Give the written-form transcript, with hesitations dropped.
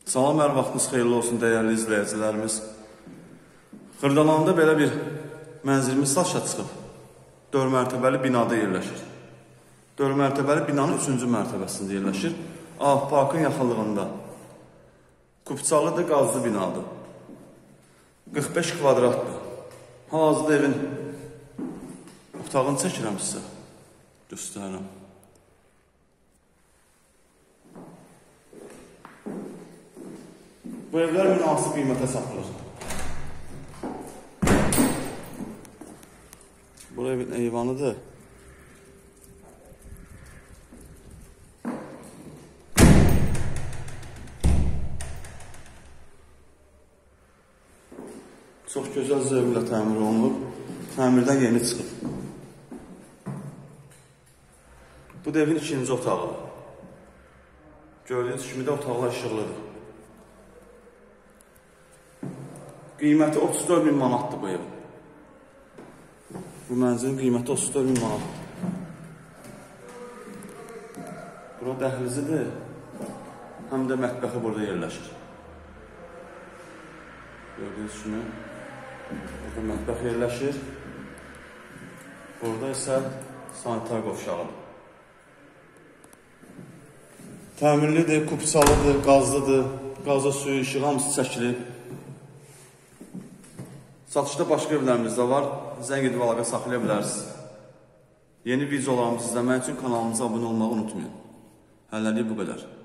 Salam, hər vaxtınız xeyirli olsun, dəyərli izləyicilərimiz. Xırdalanda belə bir mənzilimiz satışa çıxıb. 4 mərtəbəli binada yerləşir. 4 mərtəbəli binanın 3-cü mərtəbəsində yerləşir. Parkın yaxınlığında. Kupçalıdır, qazlı binadır. 45 kvadratdır. Hal-hazırda evin otağını çəkirəm sizə. Göstərirəm. Bu evlər münasib qiymətə satılır. Bu evin eyvanıdır. Çox gözəl zövqlə təmir olunub. Təmirdən yeni çıxıb. Bu da evin ikinci otağıdır. Gördüyünüz kimi də otaqlar işıqlıdır. Qiyməti 34.000 manatdır bu ev. Bu mənzilin qiyməti 34.000 manatdır. Bura dəhlizidir. Həm də mətbəxi burada yerləşir. Gördüyünüz kimi burada mətbəx yerləşir. Burada isə sanitar qovşağıdır. Təmirlidir, kupçalıdır, qazlıdır. Qaza suyu, işıq hamısı çəkilib. Satışda başqa evlərimiz də var. Zəng edib əlaqə saxlaya bilərsiniz. Yeni videolarımızı izləmək üçün kanalımıza abunə olmağı unutmayın. Hələlik bu qədər.